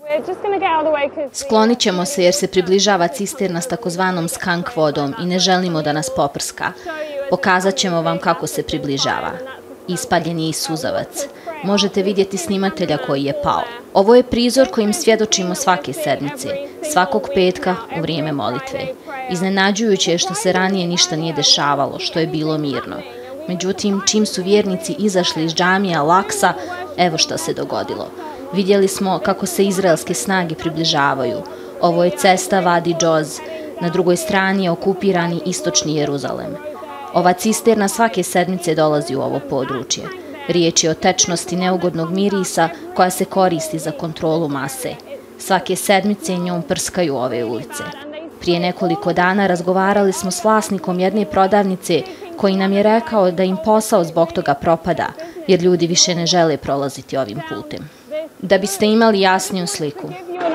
Sklonit ćemo se jer se približava cisterna s takozvanom skank vodom i ne želimo da nas poprska. Pokazat ćemo vam kako se približava. Ispaljen je i suzavac. Možete vidjeti snimatelja koji je pao. Ovo je prizor kojim svjedočimo svake sedmice, svakog petka u vrijeme molitve. Iznenađujuće je što se ranije ništa nije dešavalo, što je bilo mirno. Međutim, čim su vjernici izašli iz džamija Al-Aksa, evo što se dogodilo. Vidjeli smo kako se izraelske snage približavaju. Ovo je cesta Vadi Džoz. Na drugoj strani je okupirani istočni Jeruzalem. Ova cisterna svake sedmice dolazi u ovo područje. Riječ je o tečnosti neugodnog mirisa koja se koristi za kontrolu mase. Svake sedmice njom prskaju ove ulice. Prije nekoliko dana razgovarali smo s vlasnikom jedne prodavnice koji nam je rekao da im posao zbog toga propada, jer ljudi više ne žele prolaziti ovim putem. Da biste imali jasniju sliku.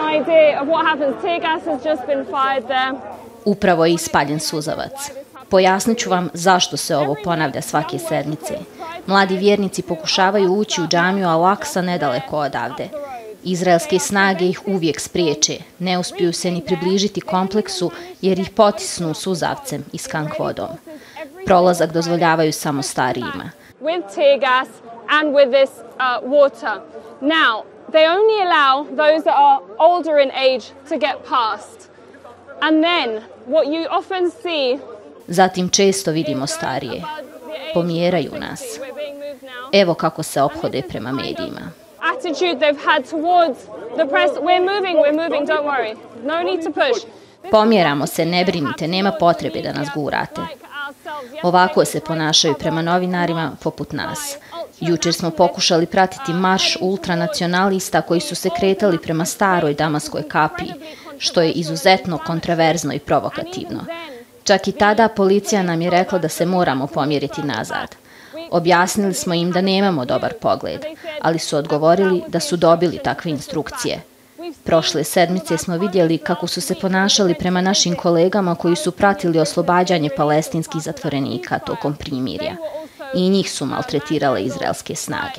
Upravo je ispaljen suzavac. Pojasnit ću vam zašto se ovo ponavlja svake sedmice. Mladi vjernici pokušavaju ući u džamiju Al-Aksa nedaleko odavde. Izraelske snage ih uvijek spriječe, ne uspiju se ni približiti kompleksu jer ih potisnu suzavcem i skank vodom. Prolazak dozvoljavaju samo starijima. They only allow those that are older in age to get past. And then what you often see. Zatim često vidimo starije. Pomjeraju nas. Evo kako se ophode prema medijima. Attitude they've had towards the press. We're moving, don't worry. No need to push. Pomjeramo se, ne brinite, nema potrebe da nas gurate. Ovako se ponašaju prema novinarima poput nas. Jučer smo pokušali pratiti marš ultranacionalista koji su se kretali prema staroj Damaskoj kapiji, što je izuzetno kontraverzno i provokativno. Čak i tada policija nam je rekla da se moramo pomjeriti nazad. Objasnili smo im da nemamo dobar pogled, ali su odgovorili da su dobili takve instrukcije. Prošle sedmice smo vidjeli kako su se ponašali prema našim kolegama koji su pratili oslobađanje palestinskih zatvorenika tokom primirja. I njih su maltretirale izraelske snage.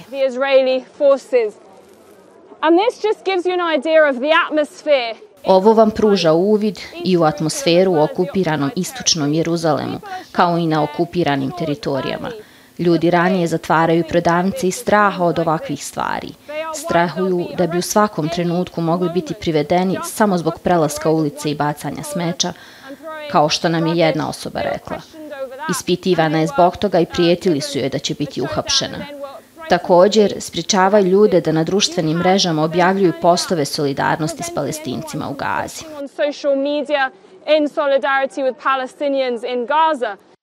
Ovo vam pruža uvid i u atmosferu u okupiranom istočnom Jeruzalemu, kao i na okupiranim teritorijama. Ljudi ranije zatvaraju prodavnice iz straha od ovakvih stvari. Strahuju da bi u svakom trenutku mogli biti privedeni samo zbog prelaska ulice i bacanja smeća, kao što nam je jedna osoba rekla. Ispitivana je zbog toga i prijetili su joj da će biti uhapšena. Također, sprječavaju ljude da na društvenim mrežama objavljuju postove solidarnosti s Palestincima u Gazi.